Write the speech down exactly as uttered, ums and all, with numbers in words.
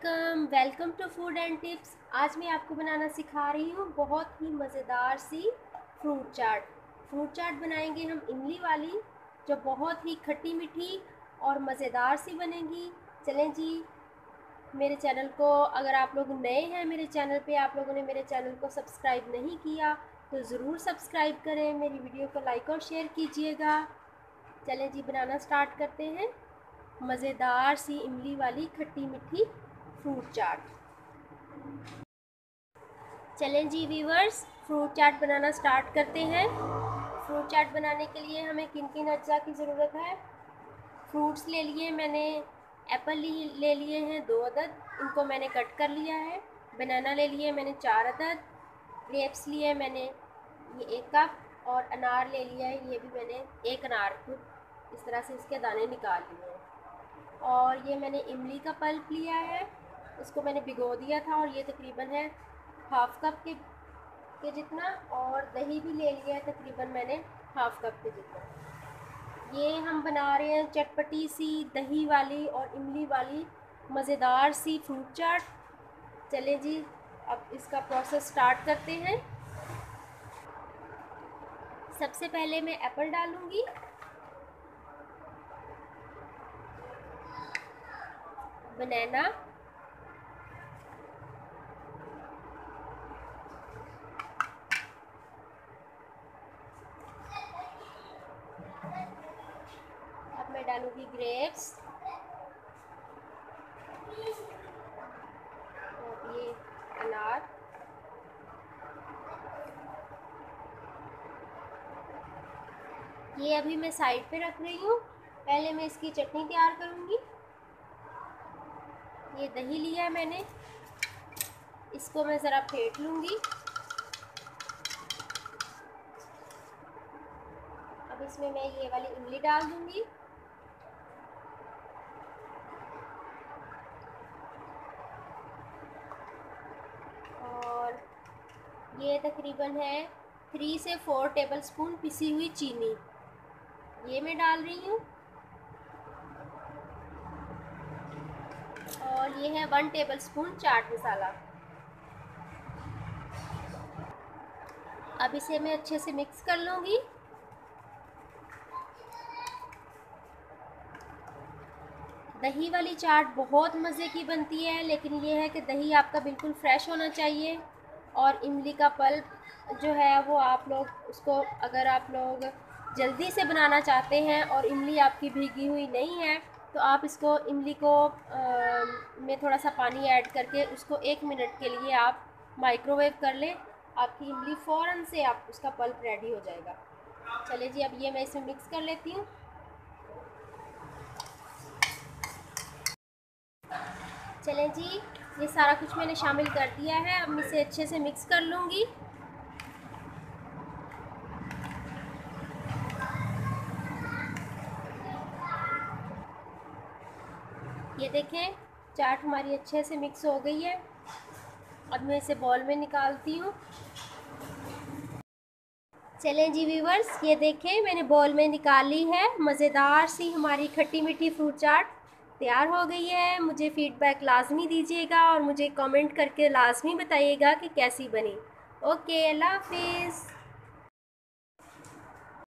Welcome welcome to food and tips. आज मैं आपको बनाना सिखा रही हूँ बहुत ही मज़ेदार सी फ्रूट चाट। फ्रूट चाट बनाएंगे हम इमली वाली, जो बहुत ही खट्टी मीठी और मज़ेदार सी बनेगी। चलें जी, मेरे चैनल को अगर आप लोग नए हैं मेरे चैनल पे, आप लोगों ने मेरे चैनल को सब्सक्राइब नहीं किया तो ज़रूर सब्सक्राइब करें, मेरी वीडियो को लाइक और शेयर कीजिएगा। चलें जी, बनाना स्टार्ट करते हैं मज़ेदार सी इमली वाली खट्टी मीठी फ्रूट चाट। चलें जी व्यूवर्स, फ्रूट चाट बनाना स्टार्ट करते हैं। फ्रूट चाट बनाने के लिए हमें किन किन अज्जा की ज़रूरत है। फ्रूट्स ले लिए मैंने, एप्पल ले लिए हैं दो अदद, इनको मैंने कट कर लिया है। बनाना ले लिए मैंने चार अदद, ग्रेप्स लिए मैंने ये एक कप, और अनार ले लिया है, ये भी मैंने एक अनार को इस तरह से इसके दाने निकाल लिए हैं। और ये मैंने इमली का पल्प लिया है, इसको मैंने भिगो दिया था और ये तकरीबन है हाफ़ कप के के जितना। और दही भी ले लिया है तकरीबन मैंने हाफ़ कप के जितना। ये हम बना रहे हैं चटपटी सी दही वाली और इमली वाली मज़ेदार सी फ्रूट चाट। चले जी, अब इसका प्रोसेस स्टार्ट करते हैं। सबसे पहले मैं एप्पल डालूँगी, बनाना, अब मैं डालूँगी ग्रेप्स, और ये अनार, ये अभी मैं साइड पे रख रही हूँ। पहले मैं इसकी चटनी तैयार करूँगी। ये दही लिया है मैंने, इसको मैं ज़रा फेंट लूँगी। अब इसमें मैं ये वाली इमली डाल दूँगी, और ये तकरीबन है थ्री से फोर टेबलस्पून पिसी हुई चीनी, ये मैं डाल रही हूँ। और ये है वन टेबलस्पून चाट मसाला। अब इसे मैं अच्छे से मिक्स कर लूँगी। दही वाली चाट बहुत मज़े की बनती है, लेकिन ये है कि दही आपका बिल्कुल फ्रेश होना चाहिए। और इमली का पल्प जो है वो आप लोग उसको, अगर आप लोग जल्दी से बनाना चाहते हैं और इमली आपकी भीगी हुई नहीं है, तो आप इसको इमली को आ, में थोड़ा सा पानी ऐड करके उसको एक मिनट के लिए आप माइक्रोवेव कर लें, आपकी इमली फ़ौरन से आप उसका पल्प रेडी हो जाएगा। चलिए जी, अब ये मैं इसमें मिक्स कर लेती हूँ। चलें जी, ये सारा कुछ मैंने शामिल कर दिया है। अब मैं इसे अच्छे से मिक्स कर लूँगी। ये देखें, चाट हमारी अच्छे से मिक्स हो गई है। अब मैं इसे बॉल में निकालती हूँ। चलें जी व्यूवर्स, ये देखें मैंने बॉल में निकाली है। मज़ेदार सी हमारी खट्टी मीठी फ्रूट चाट तैयार हो गई है। मुझे फ़ीडबैक लाजमी दीजिएगा और मुझे कमेंट करके लाजमी बताइएगा कि कैसी बनी। ओके, अल्लाह हाफिज़।